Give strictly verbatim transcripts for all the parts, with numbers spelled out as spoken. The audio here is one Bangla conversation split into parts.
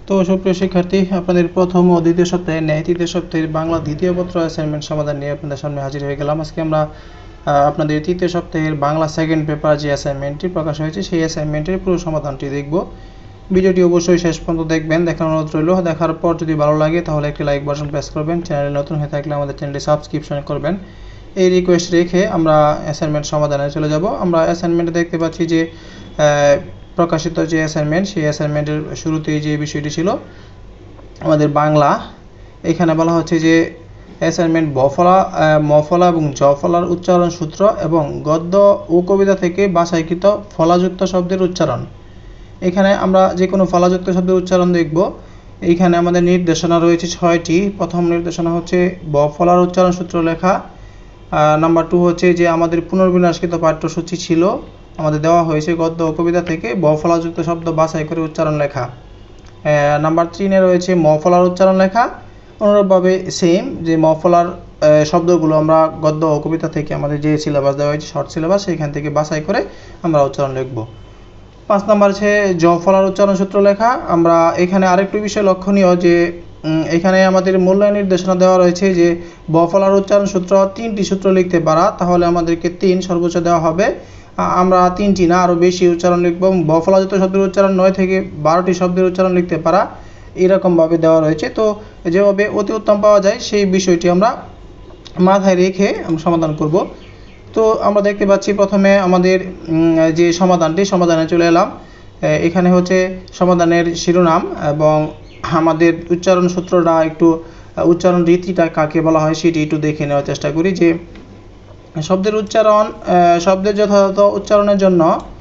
তো সুপ্রিয় শিক্ষার্থী, আপনাদের প্রথম ও দ্বিতীয় সপ্তাহে ন্যায় তৃতীয় সপ্তাহের বাংলা দ্বিতীয় পত্র অ্যাসাইনমেন্ট সমাধান নিয়ে আপনাদের সামনে হাজির হয়ে গেলাম। আজকে আমরা আপনাদের তৃতীয় সপ্তাহের বাংলা সেকেন্ড পেপার যে অ্যাসাইনমেন্টটি প্রকাশ হয়েছে সেই অ্যাসাইনমেন্টের পুরো সমাধানটি দেখব। ভিডিওটি অবশ্যই শেষ পর্যন্ত দেখবেন, দেখার অনুরোধ রইল। দেখার পর যদি ভালো লাগে তাহলে একটি লাইক বাটন প্রেস করবেন, চ্যানেলে নতুন হয়ে থাকলে আমাদের চ্যানেলটি সাবস্ক্রিপশন করবেন। এই রিকোয়েস্ট রেখে আমরা অ্যাসাইনমেন্ট সমাধানে চলে যাব। আমরা অ্যাসাইনমেন্টে দেখতে পাচ্ছি যে প্রকাশিত যে অ্যাসাইনমেন্ট সেই অ্যাসাইনমেন্টের শুরুতেই যে বিষয়টি ছিল আমাদের বাংলা, এখানে বলা হচ্ছে যে অ্যাসাইনমেন্ট বফলা মফলা এবং জফলার উচ্চারণ সূত্র এবং গদ্য ও কবিতা থেকে বাছাইকৃত ফলাযুক্ত শব্দের উচ্চারণ। এখানে আমরা যে কোনো ফলাযুক্ত শব্দের উচ্চারণ দেখব। এইখানে আমাদের নির্দেশনা রয়েছে ছয়টি। প্রথম নির্দেশনা হচ্ছে বফলার উচ্চারণ সূত্র লেখা। নাম্বার টু হচ্ছে যে আমাদের পুনর্বিন্যাসকৃত পাঠ্যসূচি ছিল, আমাদের দেওয়া হয়েছে গদ্য ও কবিতা থেকে বফলাযুক্ত শব্দ বাছাই করে উচ্চারণ লেখা। নাম্বার তিনে রয়েছে মফলার উচ্চারণ লেখা। অনুরূপভাবে সেম যে মফলার শব্দগুলো আমরা গদ্য ও কবিতা থেকে আমাদের যে সিলেবাস দেওয়া হয়েছে শর্ট সিলেবাস সেখান থেকে বাছাই করে আমরা উচ্চারণ লিখব। পাঁচ নাম্বার আছে জফলার উচ্চারণ সূত্র লেখা। আমরা এখানে আরেকটু বিষয় লক্ষণীয় যে এখানে আমাদের মূল্যায়ন নির্দেশনা দেওয়া রয়েছে যে বফলার উচ্চারণ সূত্র তিনটি সূত্র লিখতে পারা, তাহলে আমাদেরকে তিন সর্বোচ্চ দেওয়া হবে। আমরা তিনটি না আরও বেশি উচ্চারণ লিখব। বফলাযুক্ত শব্দের উচ্চারণ নয় থেকে বারোটি শব্দের উচ্চারণ লিখতে পারা, এরকমভাবে দেওয়া রয়েছে। তো যেভাবে অতি উত্তম পাওয়া যায় সেই বিষয়টি আমরা মাথায় রেখে আমরা সমাধান করব। তো আমরা দেখতে পাচ্ছি প্রথমে আমাদের যে সমাধানটি সমাধানে চলে এলাম। এখানে হচ্ছে সমাধানের শিরোনাম এবং আমাদের উচ্চারণ সূত্রটা একটু উচ্চারণ রীতিটা কাকে বলা হয় সেটি একটু দেখে নেওয়ার চেষ্টা করি। যে শব্দের উচ্চারণ শব্দের যথাযথ উচ্চারণের জন্য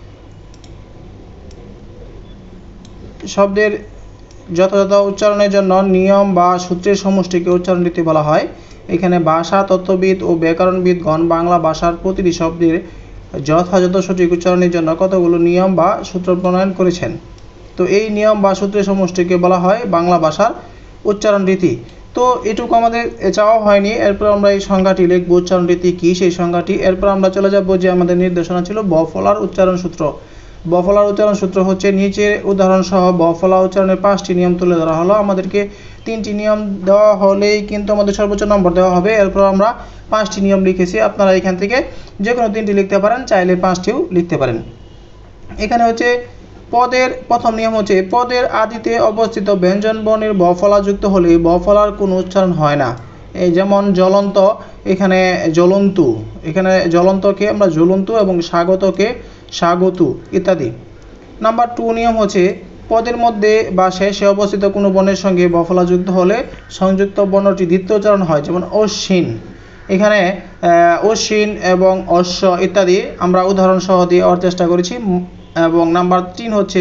শব্দের যথাযথ উচ্চারণের জন্য নিয়ম বা সূত্রের সমষ্টিকে উচ্চারণ রীতি বলা হয়। এখানে ভাষা তত্ত্ববিদ ও ব্যাকরণবিদগণ বাংলা ভাষার প্রতিটি শব্দের যথাযথ সঠিক উচ্চারণের জন্য কতগুলো নিয়ম বা সূত্র প্রণয়ন করেছেন। তো এই নিয়ম বা সূত্রের সমষ্টিকে বলা হয় বাংলা ভাষার উচ্চারণ রীতি। তো এটুকু আমাদের চাওয়া হয়নি। এরপর আমরা এই সংজ্ঞাটি লিখব, উচ্চারণ রীতি কী সেই সংজ্ঞাটি। এরপর আমরা চলে যাব যে আমাদের নির্দেশনা ছিল বফলার উচ্চারণ সূত্র। বফলার উচ্চারণ সূত্র হচ্ছে নিচের উদাহরণ সহ বফলা উচ্চারণের পাঁচটি নিয়ম তুলে ধরা হলো। আমাদেরকে তিনটি নিয়ম দেওয়া হলেই কিন্তু আমাদের সর্বোচ্চ নম্বর দেওয়া হবে। এরপর আমরা পাঁচটি নিয়ম লিখেছি, আপনারা এখান থেকে যে কোনো তিনটি লিখতে পারেন, চাইলে পাঁচটিও লিখতে পারেন। এখানে হচ্ছে পদের প্রথম নিয়ম হচ্ছে পদের আদিতে অবস্থিত ব্যঞ্জন বর্ণের বফলাযুক্ত হলে বফলার কোনো উচ্চারণ হয় না। এই যেমন জ্বলন্ত, এখানে জ্বলন্তু, এখানে জ্বলন্তকে আমরা জ্বলন্তু এবং স্বাগতকে স্বাগতু ইত্যাদি। নাম্বার টু নিয়ম হচ্ছে পদের মধ্যে বা শেষে অবস্থিত কোনো বর্ণের সঙ্গে বফলাযুক্ত হলে সংযুক্ত বর্ণটি দ্বিতীয় উচ্চারণ হয়, যেমন অশ্বিন, এখানে অশ্বিন এবং অশ্ব ইত্যাদি আমরা উদাহরণ সহ দিয়ে দেওয়ার চেষ্টা করেছি। এবং নাম্বার তিন হচ্ছে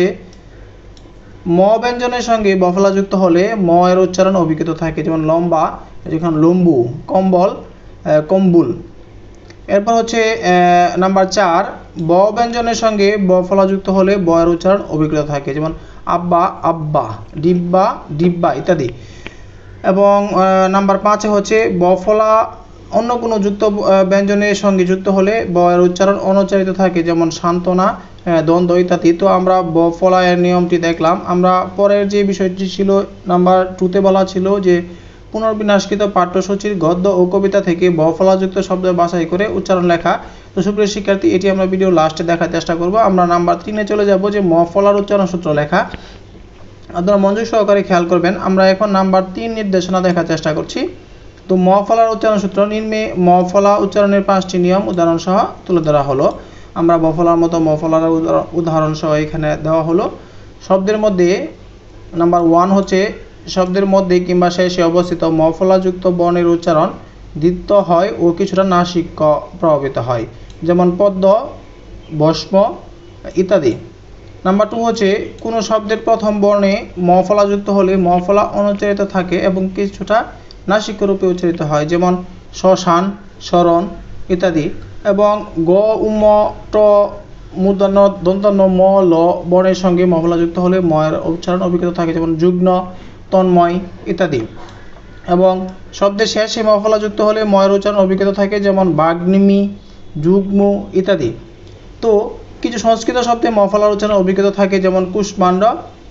ম ব্যঞ্জনের সঙ্গে বফলাযুক্ত হলে ম এর উচ্চারণ অভিজ্ঞত থাকে, যেমন লম্বা, যেখানে লম্বু, কম্বল, কম্বুল। এরপর হচ্ছে নাম্বার চার ব ব্যঞ্জনের সঙ্গে বফলাযুক্ত হলে ব এর উচ্চারণ অভিজ্ঞত থাকে, যেমন আব্বা, আব্বা, ডিব্বা, ডিব্বা ইত্যাদি। এবং নাম্বার পাঁচে হচ্ছে বফলা অন্য কোনো যুক্ত ব্যঞ্জনের সঙ্গে যুক্ত হলে ব এর উচ্চারণ অনুচ্চারিত থাকে, যেমন সান্ত্বনা, দ্বন্দ্ব ইত্যাদি। তো আমরা বফলা এর নিয়মটি দেখলাম। আমরা পরের যে বিষয়টি ছিল নাম্বার টুতে বলা ছিল যে পুনর্বিন্যাসকৃত পাঠ্যসূচির গদ্য ও কবিতা থেকে বফলাযুক্ত শব্দ বাছাই করে উচ্চারণ লেখা। তো সুপ্রিয় শিক্ষার্থী, এটি আমরা ভিডিও লাস্টে দেখার চেষ্টা করব। আমরা নাম্বার তিনে চলে যাব যে মফলার উচ্চারণ সূত্র লেখা। আপনারা মনোযোগ সহকারে খেয়াল করবেন। আমরা এখন নাম্বার তিন নির্দেশনা দেখার চেষ্টা করছি। তো মফলার উচ্চারণ সূত্র নিম্নে মফলা উচ্চারণের পাঁচটি নিয়ম উদাহরণ সহ তুলে ধরা হলো। আমরা বফলার মতো মফলার উদাহরণ সহ এখানে দেওয়া হলো। শব্দের মধ্যে নাম্বার ওয়ান হচ্ছে শব্দের মধ্যে কিংবা শেষে অবস্থিত মফলাযুক্ত বর্ণের উচ্চারণ দ্বিত্ব হয় ও কিছুটা নাসিক্য প্রভাবিত হয়, যেমন পদ্ম, ভস্ম ইত্যাদি। নাম্বার টু হচ্ছে কোনো শব্দের প্রথম বর্ণে মফলাযুক্ত হলে মফলা অনুচ্চারিত থাকে এবং কিছুটা নাসিক্য রূপে উচ্চারিত হয়, যেমন শ্মশান, শরণ ইত্যাদি। এবং গ, উম, ট, মূর্ধন্য দন্তান্ন ম, ল বর্ণের সঙ্গে মফলাযুক্ত হলে ম এর উচ্চারণ অভিজ্ঞত থাকে, যেমন যুগ্ন, তন্ময় ইত্যাদি। এবং শব্দের শেষে মফলাযুক্ত হলে ম এর উচ্চারণ অভিজ্ঞত থাকে, যেমন বাগ্নিমি, যুগ্ম ইত্যাদি। তো কিছু সংস্কৃত শব্দে মফলার উচ্চারণ অভিজ্ঞত থাকে, যেমন কুষ্মাণ্ড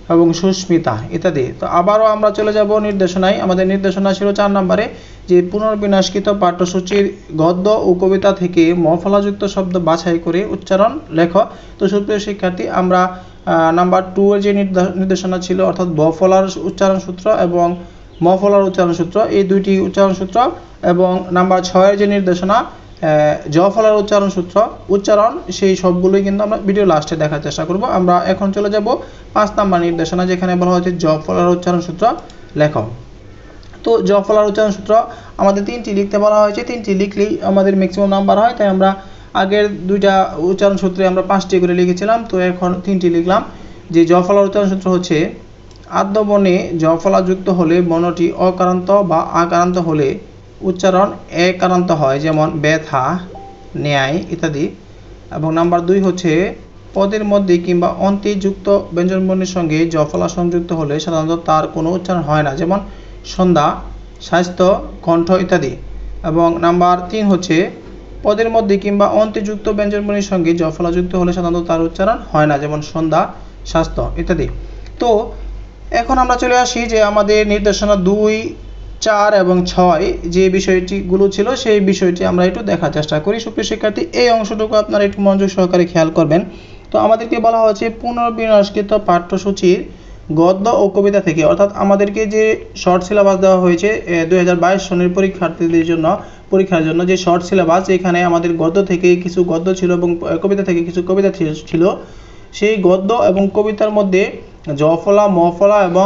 এবং সুস্মিতা ইত্যাদি। তো আবারও আমরা চলে যাব নির্দেশনায়। আমাদের নির্দেশনা ছিল চার নম্বরে যে পুনর্বিন্যাসকৃত পাঠ্যসূচির গদ্য ও কবিতা থেকে মফলাযুক্ত শব্দ বাছাই করে উচ্চারণ লেখ। তো সুপ্রিয় শিক্ষার্থী, আমরা নাম্বার টু এর যে নির্দেশনা ছিল অর্থাৎ বফলার উচ্চারণ সূত্র এবং মফলার উচ্চারণ সূত্র, এই দুইটি উচ্চারণ সূত্র, এবং নাম্বার ছয়ের যে নির্দেশনা জফলার উচ্চারণ সূত্র উচ্চারণ, সেই সবগুলোই কিন্তু আমরা ভিডিও লাস্টে দেখার চেষ্টা করব। আমরা এখন চলে যাব পাঁচ নাম্বার নির্দেশনা, যেখানে বলা হয়েছে জফলার উচ্চারণ সূত্র লেখ। তো জফলার উচ্চারণ সূত্র আমাদের তিনটি লিখতে বলা হয়েছে, তিনটি লিখলেই আমাদের ম্যাক্সিমাম নাম্বার হয়, তাই আমরা আগের দুইটা উচ্চারণ সূত্রে আমরা পাঁচটি করে লিখেছিলাম, তো এখন তিনটি লিখলাম। যে জফলার উচ্চারণ সূত্র হচ্ছে আদ্য বর্ণে জফলা যুক্ত হলে বর্ণটি অকারান্ত বা আকারান্ত হলে উচ্চারণ একারান্ত হয়, যেমন ব্যথা, ন্যায় ইত্যাদি। এবং নাম্বার দুই হচ্ছে পদের মধ্যে কিংবা অন্তে যুক্ত ব্যঞ্জনবর্ণের সঙ্গে জফলা সংযুক্ত হলে সাধারণত তার কোনো উচ্চারণ হয় না, যেমন সন্ধ্যা, স্বাস্থ্য, কণ্ঠ ইত্যাদি। এবং নাম্বার তিন হচ্ছে পদের মধ্যে কিংবা অন্তে যুক্ত ব্যঞ্জনবর্ণের সঙ্গে জফলা যুক্ত হলে সাধারণত তার উচ্চারণ হয় না, যেমন সন্ধ্যা, স্বাস্থ্য ইত্যাদি। তো এখন আমরা চলে আসি যে আমাদের নির্দেশনা দুই, চার এবং ছয় যে বিষয়টিগুলো ছিল সেই বিষয়টি আমরা একটু দেখার চেষ্টা করি। সুপ্রিয় শিক্ষার্থী, এই অংশটুকু আপনারা একটু মনোযোগ সহকারে খেয়াল করবেন। তো আমাদেরকে বলা হয়েছে পুনর্বিন্যাসকৃত পাঠ্যসূচির গদ্য ও কবিতা থেকে, অর্থাৎ আমাদেরকে যে শর্ট সিলেবাস দেওয়া হয়েছে দুই হাজার বাইশ সনের পরীক্ষার্থীদের জন্য পরীক্ষার জন্য যে শর্ট সিলেবাস, এখানে আমাদের গদ্য থেকে কিছু গদ্য ছিল এবং কবিতা থেকে কিছু কবিতা ছিল। সেই গদ্য এবং কবিতার মধ্যে জফলা, মফলা এবং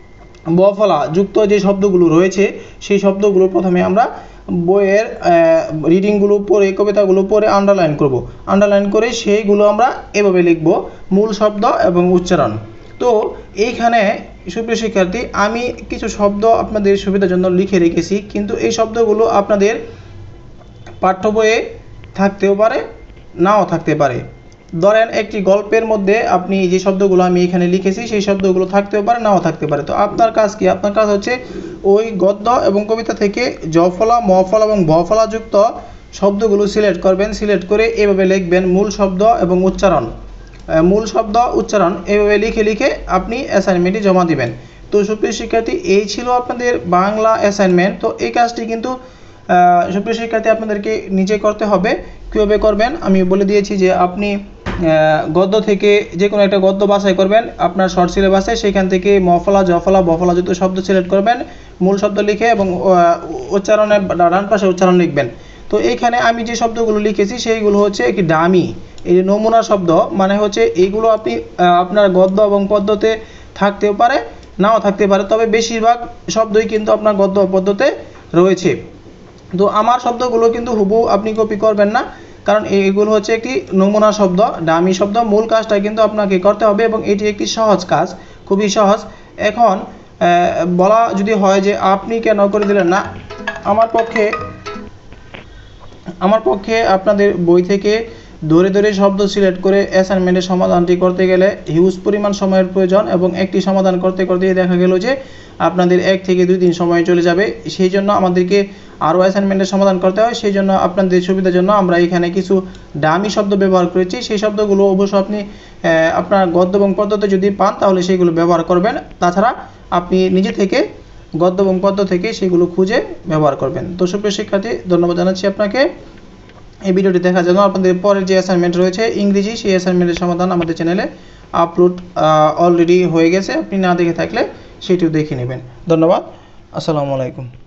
বফলা যুক্ত যে শব্দগুলো রয়েছে সেই শব্দগুলো প্রথমে আমরা বইয়ের রিডিংগুলো পড়ে, কবিতাগুলো পড়ে আন্ডারলাইন করব। আন্ডারলাইন করে সেইগুলো আমরা এভাবে লিখব, মূল শব্দ এবং উচ্চারণ। তো এইখানে সুপ্রিয় শিক্ষার্থী, আমি কিছু শব্দ আপনাদের সুবিধার জন্য লিখে রেখেছি, কিন্তু এই শব্দগুলো আপনাদের পাঠ্য বইয়ে থাকতেও পারে, নাও থাকতে পারে। ধরেন একটি গল্পের মধ্যে আপনি যে শব্দগুলো আমি এখানে লিখেছি সেই শব্দগুলো থাকতেও পারে, নাও থাকতে পারে। তো আপনার কাজ কি? আপনার কাজ হচ্ছে ওই গদ্য এবং কবিতা থেকে জফলা, মফলা এবং বফলা যুক্ত শব্দগুলো সিলেক্ট করবেন। সিলেক্ট করে এভাবে লিখবেন মূল শব্দ এবং উচ্চারণ, মূল শব্দ উচ্চারণ এভাবে লিখে লিখে আপনি অ্যাসাইনমেন্টে জমা দিবেন। তো সুপ্রিয় শিক্ষার্থী, এই ছিল আপনাদের বাংলা অ্যাসাইনমেন্ট। তো এই কাজটি কিন্তু সুপ্রিয় শিক্ষার্থী আপনাদেরকে নিজে করতে হবে। কীভাবে করবেন আমি বলে দিয়েছি, যে আপনি গদ্য থেকে যে কোনো একটা গদ্য বাছাই করবেন আপনার শর্ট সিলেবাসে, সেখান থেকে মফলা, জফলা, বফলা যুক্ত শব্দ সিলেক্ট করবেন, মূল শব্দ লিখে এবং উচ্চারণের ডান পাশে উচ্চারণ লিখবেন। তো এইখানে আমি যে শব্দগুলো লিখেছি সেইগুলো হচ্ছে একটি ডামি, এই যে নমুনা শব্দ, মানে হচ্ছে এইগুলো আপনি আপনার গদ্য এবং পদ্যতে থাকতেও পারে, নাও থাকতে পারে, তবে বেশিরভাগ শব্দই কিন্তু আপনার গদ্য পদ্যতে রয়েছে। তো আমার শব্দগুলো কিন্তু হুবহু আপনি কপি করবেন না, কারণ এইগুলো হচ্ছে একটি নমুনা শব্দ, ডামি শব্দ। মূল কাজটা কিন্তু আপনাকে করতে হবে এবং এটি একটি সহজ কাজ, খুবই সহজ। এখন বলা যদি হয় যে আপনি কেন করে দিলেন না, আমার পক্ষে আমার পক্ষে আপনাদের বই থেকে ধরে ধরে শব্দ সিলেক্ট করে অ্যাসাইনমেন্টের সমাধানটি করতে গেলে হিউজ পরিমাণ সময়ের প্রয়োজন, এবং একটি সমাধান করতে করতে দেখা গেল যে আপনাদের এক থেকে দুই দিন সময় চলে যাবে। সেই জন্য আমাদেরকে আরও অ্যাসাইনমেন্টের সমাধান করতে হয়। সেই জন্য আপনাদের সুবিধার জন্য আমরা এখানে কিছু ডামি শব্দ ব্যবহার করেছি। সেই শব্দগুলো অবশ্য আপনি আপনার গদ্য এবং পদ্যতে যদি পান তাহলে সেইগুলো ব্যবহার করবেন, তাছাড়া আপনি নিজে থেকে গদ্য এবং পদ্য থেকে সেগুলো খুঁজে ব্যবহার করবেন। তো সুপ্রিয় শিক্ষার্থী, ধন্যবাদ জানাচ্ছি আপনাকে এই ভিডিওটি দেখার জন্য। আপনাদের পরের যে অ্যাসাইনমেন্ট রয়েছে ইংরেজি, সেই অ্যাসাইনমেন্টের সমাধান আমাদের চ্যানেলে আপলোড অলরেডি হয়ে গেছে, আপনি না দেখে থাকলে সেটিও দেখে নেবেন। ধন্যবাদ, আসসালামু আলাইকুম।